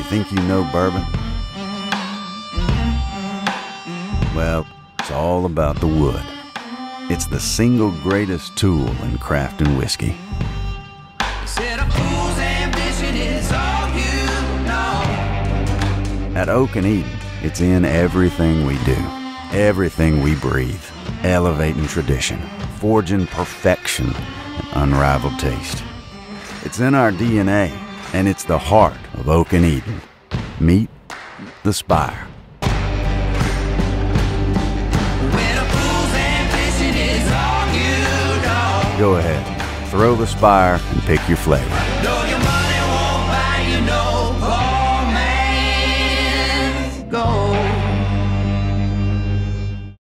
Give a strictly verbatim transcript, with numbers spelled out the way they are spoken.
think you know bourbon? Well, it's all about the wood. It's the single greatest tool in crafting whiskey. At Oak and Eden, it's in everything we do, everything we breathe, elevating tradition, forging perfection and unrivaled taste. It's in our D N A, and it's the heart of Oak and Eden. Meet the Spire. Go ahead, throw the Spire and pick your flavor.